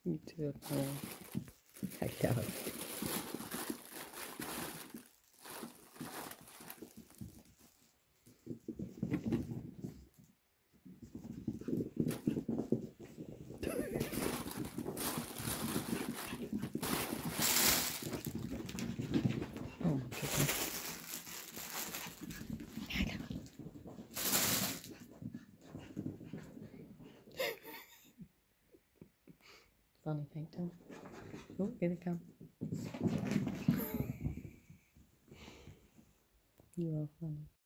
You too. I love it. Oh my goodness. Funny thing too. Oh, here they come. You are funny.